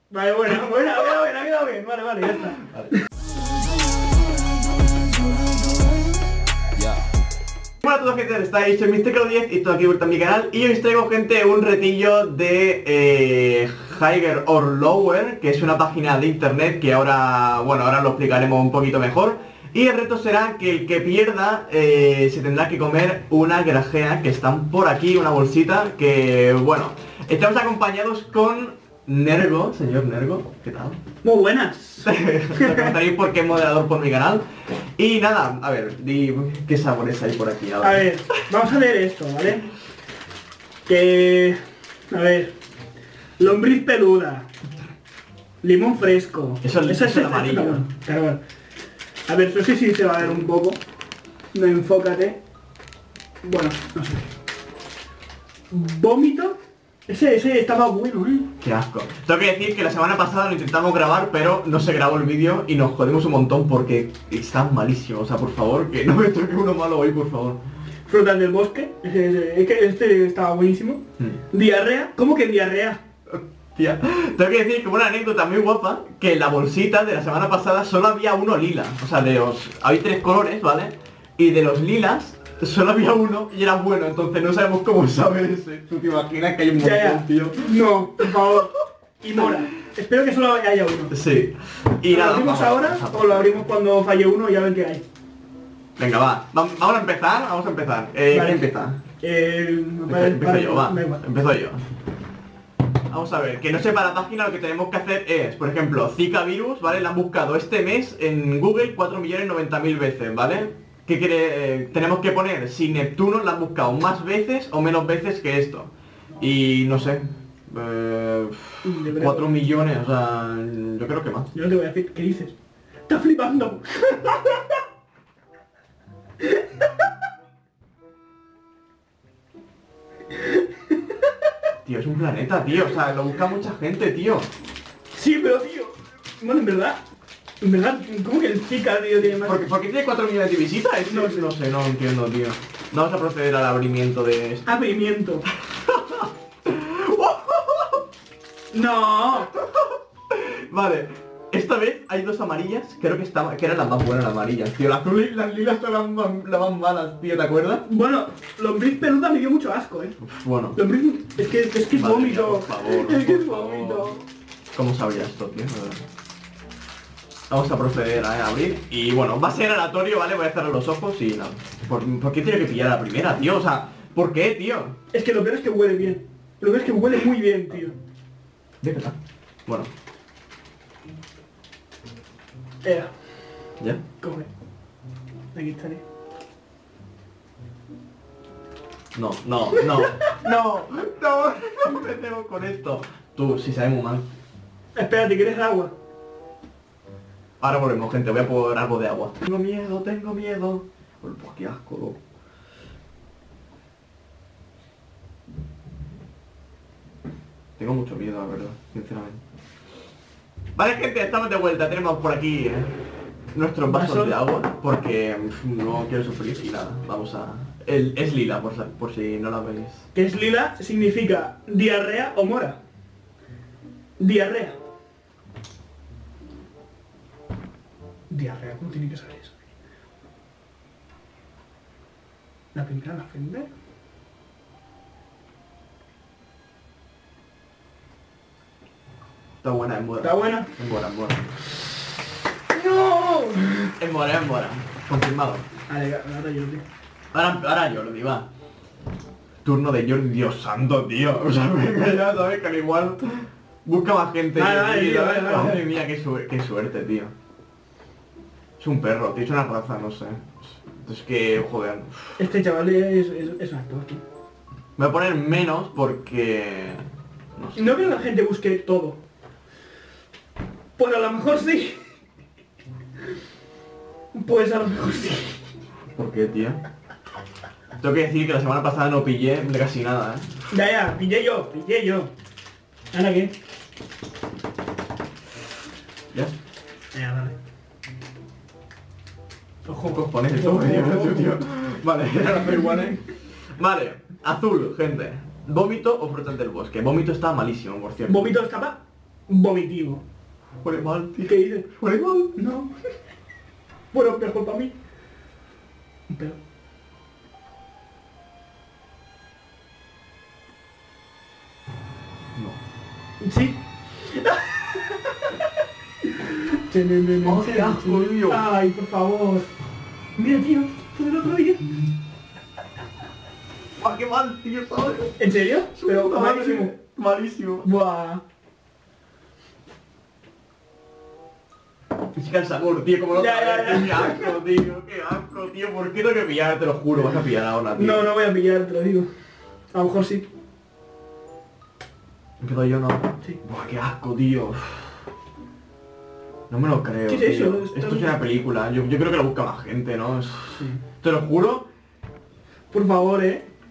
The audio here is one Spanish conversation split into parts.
Vale, buena, ha quedado bien. Vale, ya está. Vale. Hola a todos, gente, estáis en Mr.10 y estoy aquí vuelta a mi canal y hoy os traigo, gente, un retillo de Higher or Lower, que es una página de internet que ahora, bueno, ahora lo explicaremos un poquito mejor. Y el reto será que el que pierda se tendrá que comer una grajea que están por aquí, una bolsita que, bueno, estamos acompañados con Nergo, señor Nergo, ¿qué tal? Muy buenas. Os comentaréis por qué es moderador por mi canal. Y nada, a ver, di qué sabores hay por aquí. A ver, vamos a ver esto, ¿vale? A ver, lombriz peluda, limón fresco. Eso es el amarillo. Claro. A ver, no sé si se va a ver un poco. No, enfócate. Bueno, no sé. Vómito. Ese estaba bueno, Qué asco. Tengo que decir que la semana pasada lo intentamos grabar, pero no se grabó el vídeo y nos jodimos un montón porque está malísimo. O sea, por favor, que no me toque uno malo hoy, por favor. Frutas del bosque. Es que este estaba buenísimo. Diarrea. ¿Cómo que diarrea? Tía, tengo que decir que una anécdota muy guapa, que en la bolsita de la semana pasada solo había uno lila. O sea, hay 3 colores, ¿vale? Y de los lilas solo había uno y era bueno, entonces no sabemos cómo sabe ese. ¿Tú te imaginas que hay un montón, tío? No, por favor. Y mora. Espero que solo haya uno. Sí. Y ¿Lo nada, abrimos ahora o lo abrimos cuando falle uno y a ver qué hay? Venga, va. Vamos a empezar, Vale. ¿Quién empieza? Empiezo yo, va. Da igual. Empiezo yo. Vamos a ver, que no sepa la página, lo que tenemos que hacer es, por ejemplo, Zika virus, ¿vale? La han buscado este mes en Google 4.090.000 veces, ¿vale? ¿Qué quiere? Tenemos que poner si Neptuno la han buscado más veces o menos veces que esto. Y no sé, 4 millones, o sea, yo creo que más. Yo no te voy a decir, ¿qué dices? ¡Estás flipando! Tío, es un planeta, tío, o sea, lo busca mucha gente, tío. Sí, pero tío, bueno, en verdad, ¿cómo que el Zika, tío, tiene más? ¿Por qué tiene 4 millones de visitas? No sé, no entiendo, tío. Vamos a proceder al abrimiento de esto. Abrimiento. No. Vale, esta vez hay 2 amarillas, creo que eran las más buenas las amarillas, tío. Las azules y las lilas son las más malas, tío, ¿te acuerdas? Bueno, lombriz peluda me dio mucho asco, Uf, bueno. Lombriz, es que es Madre vómito. mía, por favor, Es que es por favor. vómito. ¿Cómo sabría esto, tío? Vamos a proceder a abrir y bueno, va a ser aleatorio, ¿vale? Voy a cerrar los ojos y nada. ¿Por qué tiene que pillar la primera, tío? O sea, ¿por qué, tío? Es que lo peor es que huele bien. Lo peor es que huele muy bien, tío. ¿De verdad? Bueno, ¿ya? Coge. Aquí estaré. No, no empecemos con esto. Tú, si sabemos mal. Espérate, ¿quieres agua? Ahora volvemos, gente, voy a poner algo de agua. Tengo miedo. Pues qué asco, loco. Tengo mucho miedo, la verdad, sinceramente. Vale, gente, estamos de vuelta. Tenemos por aquí nuestros vasos de agua, porque no quiero sufrir y nada, vamos a... Es lila, por si no la veis. Que es lila significa diarrea o mora. Diarrea. Diarrea, ¿cómo tiene que saber eso? La primera la ofende. Está buena, es mora. ¿Está buena? Es mora. ¡No! Es mora. Confirmado. Vale, ahora yo, tío. Ahora yo lo digo, va. Turno de Jordi, Dios santo, tío. O sea, venga ya, ¿sabes? Que al igual busca más gente. Vale, vale. Madre mía, qué suerte, tío. Es un perro, tío, es una raza, no sé. Es que, joder. Este chaval es un actor, tío. Me voy a poner menos porque... No sé. No creo que la gente busque todo. Pues a lo mejor sí. Pues a lo mejor sí. ¿Por qué, tío? Tengo que decir que la semana pasada no pillé casi nada, ¿eh? Ya, pillé yo. ¿Ahora qué? ¿Ya? Ya, dale. Ojo, cojones, esto me dio mucho, tío. Vale, era la marihuana. Vale, azul, gente. ¿Vómito o frutas del bosque? Vómito está malísimo, por cierto. ¿Vómito estaba? vomitivo. Huele mal, tío. ¿Qué dices? Huele mal. No. Bueno, mejor para mí. Pero... No. Sí. Oh, qué asco, tío. Ay, por favor. Mira, tío, fue del otro día. ¡Ah, qué mal, tío! ¿Sabes? ¿En serio? Pero Puta malísimo. madre. Malísimo. Buah. Es que el sabor, tío, como lo Ya, otra ya, vez. Qué asco, tío. Qué asco, tío. ¿Por qué tengo que pillar? Te lo juro, vas a pillar ahora, tío. No, no voy a pillar, te lo digo. A lo mejor sí. Empiezo yo, ¿no? Sí. Buah, qué asco, tío. No me lo creo, ¿Qué es tío. eso? Esto es una película. Yo creo que lo busca más gente, ¿no? Sí. Te lo juro. Por favor,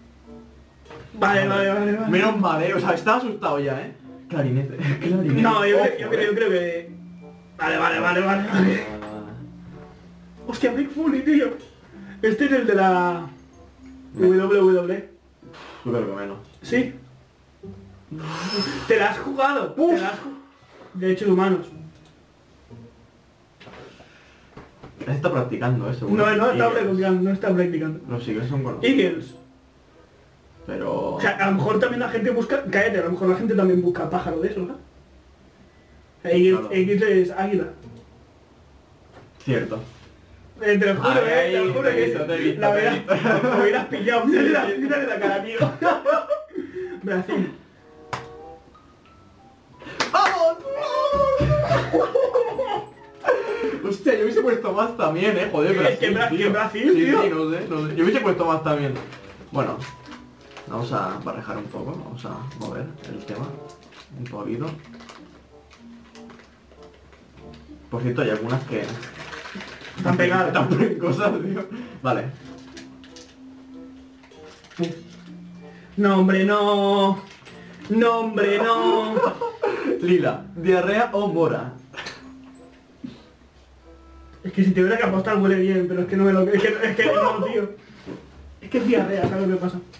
Vale. Menos mal, o sea, estaba asustado ya, Clarinete. Clarinete. No, yo Ojo, creo que... Vale. Hostia, Big Fully, tío. Este es el de la... WWE. Yo creo que menos. Sí. Te la has jugado. Te la has Derechos humanos. Está practicando eso. No está practicando, no está practicando. Los Eagles son buenos. Eagles. Pero... O sea, a lo mejor también la gente busca... Cállate, a lo mejor la gente también busca pájaro de eso, ¿no? Eagles, Claro. Eagles es águila. Cierto. Te lo juro, Ay, te lo juro te he que visto, te he visto, la te he hubieras, visto. me hubieras pillado. Mírale la cara, tío. Brasil. ¡Vamos! Hostia, yo hubiese puesto más también, joder, Brasil, Es que tío. Brasil, Sí, tío. sí, no sé. Yo hubiese puesto más también. Bueno, vamos a barrejar un poco, vamos a mover el tema un poquito. Por cierto, hay algunas que... Están pegadas. Están en cosas, tío. Vale. No, hombre, no. No, hombre, no. Lila, diarrea o mora. Es que si te hubiera que apostar huele bien, pero es que no me lo... Es que no, tío. Es que es diarrea, ¿sabes lo que pasa?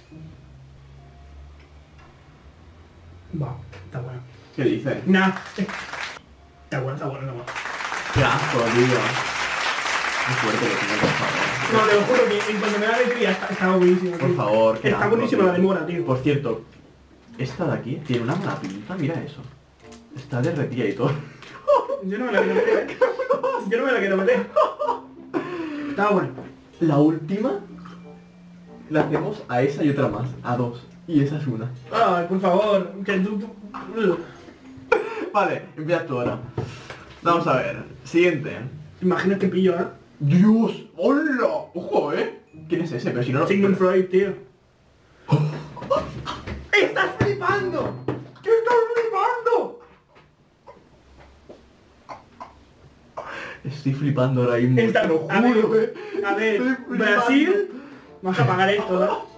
Va, está bueno. ¿Qué dice? Nah. Está bueno. Qué asco, tío. Muy fuerte lo tiene, por favor. No, te lo juro que en cuanto me da alegría está buenísimo. Por tío. favor, qué Está asco, buenísimo tío. la de mora, tío. Por cierto, esta de aquí tiene una mala pinta, mira eso. Está derretida y todo. Yo no me la quiero meter, Yo no me la quiero meter. Está bueno. La última la hacemos a esa y otra más, a dos. Y esa es una. Ay, por favor, que tú... Vale, empieza tú ahora. Vamos a ver. Siguiente. Imagina que pillo, ¿eh? ¡Dios! ¡Hola! ¡Ojo, ¿Quién es ese? Pero si no lo... Sigmund Freud, tío. ¡Estás flipando! ¿Qué estás flipando? Estoy flipando ahora mismo, Está- te lo a ver, juro, A ver, Estoy flipando. Brasil... Vamos a apagar esto, ¿no?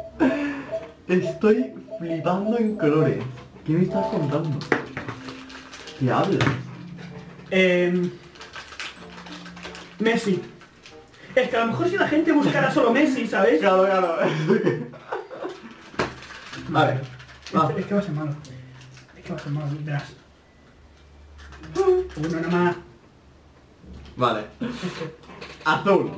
Estoy flipando en colores. ¿Qué me estás contando? ¿Qué hablas? Messi. Es que a lo mejor si la gente buscara solo Messi, ¿sabes? Claro. Vale. Va. Es que va a ser malo. Verás. Uno nada más. Vale. Azul.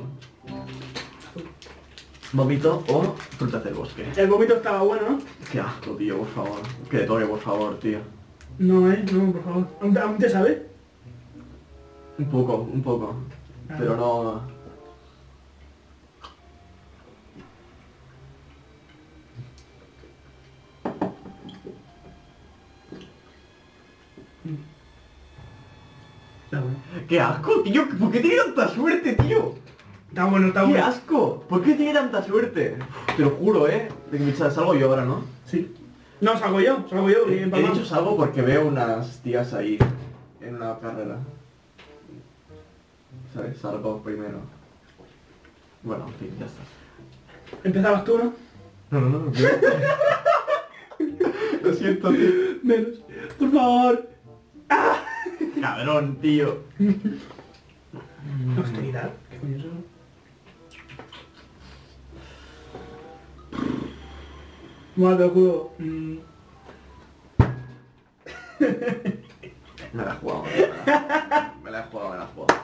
Vómito o frutas del bosque. El vómito estaba bueno, ¿no? Qué asco, tío, por favor. Que te toque, por favor, tío. No, no, por favor. ¿Aún te sabe? Un poco. Ah. Pero no... Está bueno. ¡Qué asco, tío! ¿Por qué tiene tanta suerte, tío? Está bueno, ¡Qué asco! ¿Por qué tiene tanta suerte? Te lo juro, De que salgo yo ahora, ¿no? Sí. No, salgo yo. He dicho salgo porque veo unas tías ahí en una carrera. ¿Sabes? Salgo primero. Bueno, en fin, ya está. Empezabas tú, ¿no? No. Lo siento, tío. Menos. Por favor. Cabrón, tío. Austeridad. ¿Qué coño es eso? Bueno, te lo juro. Me la he jugado, me la he jugado, me la he jugado.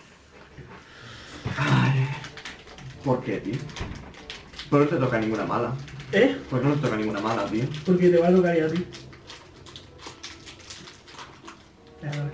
Ay, ¿por qué, tío? ¿Por qué no te toca ninguna mala? ¿Eh? ¿Por qué no te toca ninguna mala, tío? Porque te va a tocar ya a ti. A ver.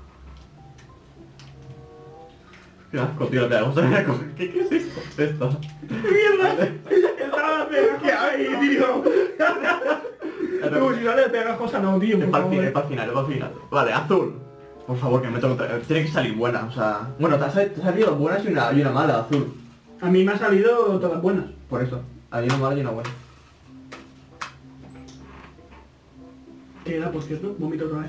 Qué asco, tío, te vamos a coger. ¿Qué es esto? Esto. ¡Mierda! Estaba pegajosa ahí, tío. Como si no le pegajosa, no, tío, Es por para el favor. final, es para el final, es para el final. Vale, azul. Por favor, que me toque. Tiene que salir buena, o sea. Bueno, te ha salido dos buenas y una mala, azul. A mí me han salido todas buenas. Por eso. Hay una mala y una buena. ¿Qué era, por cierto? Vomito otra vez.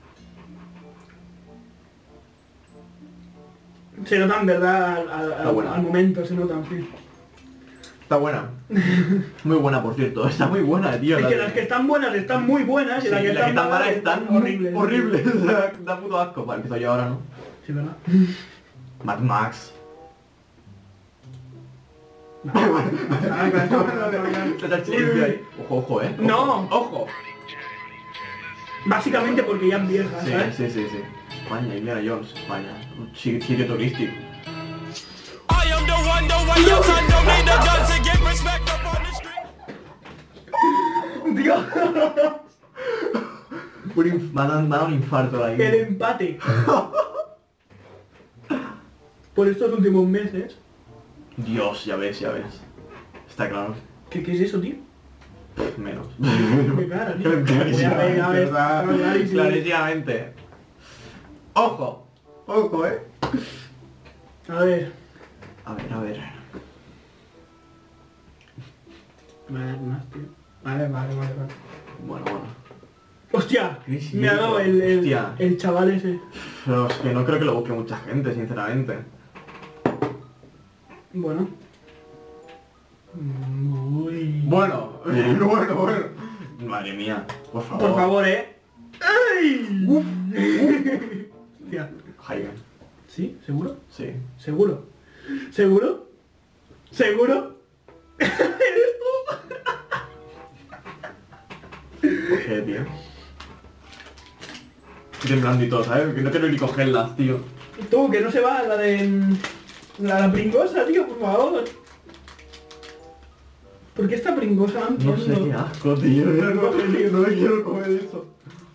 Se notan, ¿verdad? Está buena. Al momento se notan, sí. Está buena. Muy buena, por cierto. Está muy buena, tío. Es que de- las que están buenas están muy buenas y Sí, las que están malas malas están horribles. horribles. Da puto asco. Vale, empiezo yo ahora, ¿no? Sí, ¿verdad? Mad Max. Se te ha hecho limpio ahí. Ojo, ojo, Ojo. No. Ojo. Básicamente porque ya es vieja, Sí, ¿sabes? sí, sí, sí. España, Indiana Jones, España. Un sitio turístico. I am the one, your son don't need a gun to get respect up on the street. Dios, Me ha dado un infarto ahí. el empate. Por estos últimos meses. Dios, ya ves, ya ves. Está claro. ¿Qué es eso, tío? Menos. Qué cara, tío. Voy a ver, a ver, está clarísimo. Clarísimamente. Ojo. Ojo, A ver. A ver, a ver. Más, tío. Vale. Bueno, bueno. ¡Hostia! Chris Me ha dado Hostia. el chaval ese. Pero es que no creo que lo busque mucha gente, sinceramente. Bueno. Uy. Bueno, bueno. Madre mía, por favor. Por favor, ¡ay! Hostia. Jaime. ¿Sí? ¿Seguro? Sí. ¿Seguro? ¿Seguro? ¿Seguro? ¿Eres tú? ¿Por qué, tío? Estoy temblando y todo, ¿sabes? Que no quiero ni cogerlas, tío. Tú, que no se va la de... La pringosa, tío, por favor. ¿Por qué esta pringosa? No No entiendo. sé, qué asco, tío. No me quiero comer eso.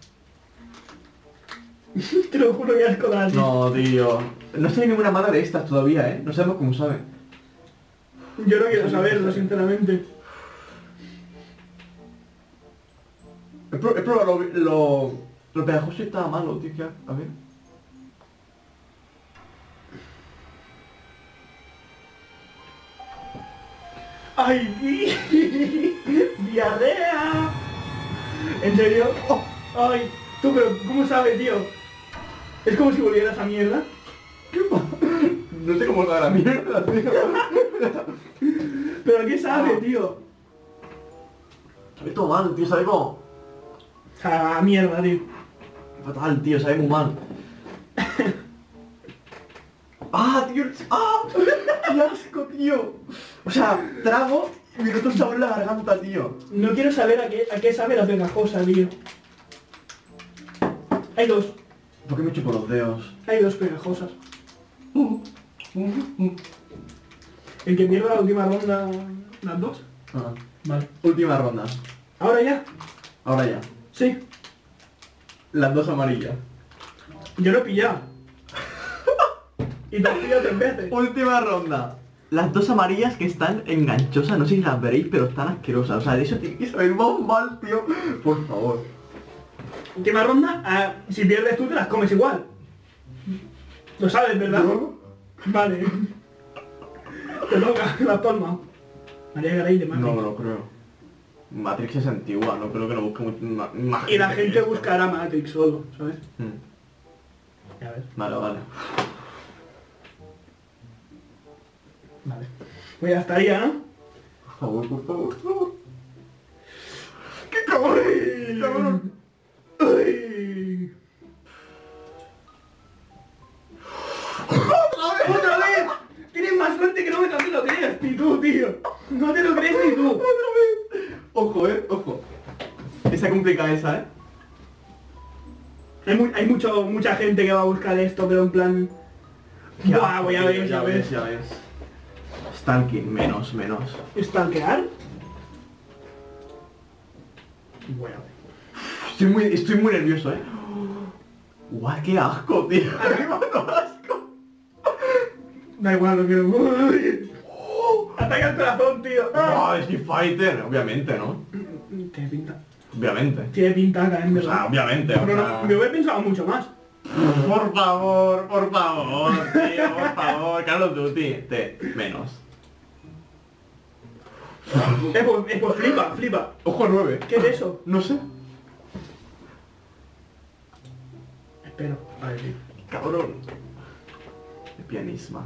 Te lo juro que asco da, tío. No, tío. No sé ninguna mala de estas todavía, ¿eh? No sabemos cómo sabe. Yo no quiero saberlo, sinceramente. He probado lo pegajoso y estaba malo, tío. A ver. ¡Ay! ¡Diarrea! ¿En serio? Oh, ¡ay! Tú, pero ¿cómo sabes, tío? Es como si volvieras a mierda. No sé cómo sabe la mierda, tío. ¿Pero a qué sabe, tío? Sabe todo mal, tío. Sabe como... O sea, a mierda, tío. Fatal, tío. Sabe muy mal. ¡Ah, tío! ¡Ah! ¡Qué asco, tío! O sea, trago y me noto un sabor en la garganta, tío. No quiero saber a qué sabe la pegajosa, tío. Hay dos. ¿Por qué me chupo los dedos? Hay dos pegajosas. El que pierda la última ronda... ¿Las dos? Ah. Vale. Última ronda. ¿Ahora ya? Ahora ya. Sí. Las dos amarillas. Yo lo he pillado. Y te has pillado 3 veces. Última ronda. Las dos amarillas que están enganchosas, no sé si las veréis, pero están asquerosas. O sea, de eso tiene que saber más mal, tío. Por favor. Última ronda, si pierdes tú te las comes igual. Lo sabes, ¿verdad? ¿No? Vale. Te toca la palma. María Garay de Matrix. No me lo creo. Matrix es antigua, no creo que lo busque más Y la que gente esto. buscará Matrix solo, ¿sabes? Mm. A ver. Vale. Vale. Pues ya estaría, ¿no? Por favor. ¡Qué cabrón! ¡Ay! ¡Otra vez! Tienes más suerte que no me también lo creas, ni tú, tío. No te lo crees ni tú. ¡Otra vez! Ojo, ojo. Está complicada esa, Hay mucha gente que va a buscar esto, pero en plan... Buah, voy a ver, ya ves. Stalking, menos. ¿Stalkear? Voy a ver. Estoy muy nervioso, Guau, qué asco, tío. Qué mano asco. Da igual, lo quiero. Ataca el corazón, tío. Guau, Street Fighter, obviamente, ¿no? Tiene pinta. Obviamente. Tiene pinta, en O verdad. sea, obviamente. Pero no, me hubiera pensado mucho más. Por favor, tío, por favor. Call of Duty, menos. Pues flipa. Ojo 9. ¿Qué es eso? No sé. Espero. A ver, tío. Cabrón. De pianismas.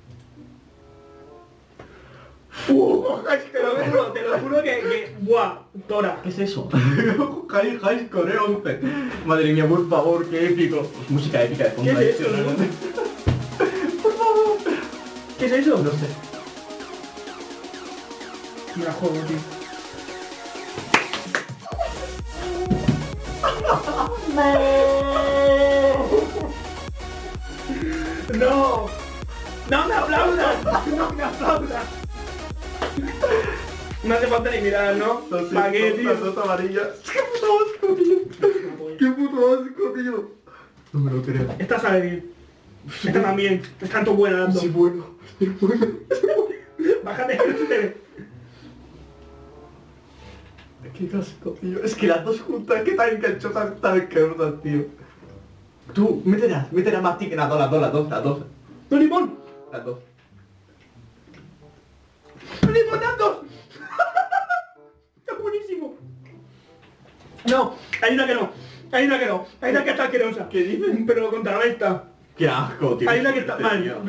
Te lo juro que... Buah, Tora. ¿Qué es eso? High Score 11. Madre mía, por favor, qué épico. Pues música épica de fondo. ¿Qué es eso, ¿no? no? Por favor. ¿Qué es eso? No sé. Me la juego, tío. ¡No! ¡No me aplaudas! ¡No me aplaudas! No hace falta ni mirar, ¿no? ¿Para qué, tío? Las dos amarillas. ¡Qué puto asco, tío! ¡Qué puto asco, tío! No me lo creo. Esta sabe bien. Esta también. Están todas buenas las dos. Sí, bueno. Bájate, que no se te ve. Qué casco, tío. Es que las dos juntas, qué tan enganchosas, tan asquerosas, tío. Tú, mételas más tic, las dos. ¡No, limón! Las dos. ¡Limón, las dos! ¡Está buenísimo! No, hay una que no. Hay una que está asquerosa. ¿Qué dices? Pero lo contrarresta. Qué asco, tío. Hay una que está mal. Tío.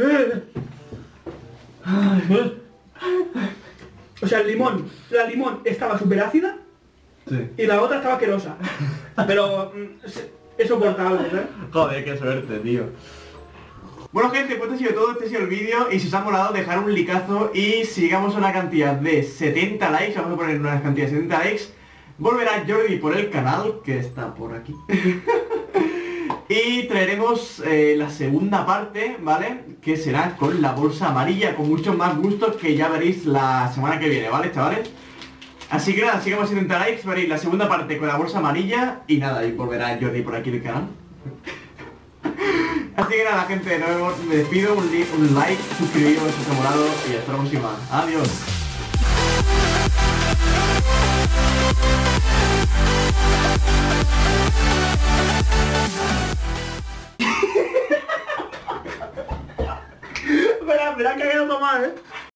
O sea, la limón estaba súper ácida Sí. y la otra estaba asquerosa. Pero es soportable, ¿eh? Joder, qué suerte, tío. Bueno, gente, pues este ha sido todo, este ha sido el vídeo. Y si os ha molado, dejar un likeazo. Y si llegamos a una cantidad de 70 likes, vamos a poner una cantidad de 70 likes, volverá Jordi por el canal, que está por aquí. Y traeremos la segunda parte, ¿vale? Que será con la bolsa amarilla, con muchos más gustos, que ya veréis la semana que viene, ¿vale, chavales? Así que nada, sigamos 70 likes, veréis la segunda parte con la bolsa amarilla. Y nada, y volverá Jordi por aquí del canal. Así que nada, gente, nos vemos, me despido, un like, suscribiros si os ha molado y hasta la próxima. Adiós. Espera, que ha quedado mal, ¿eh?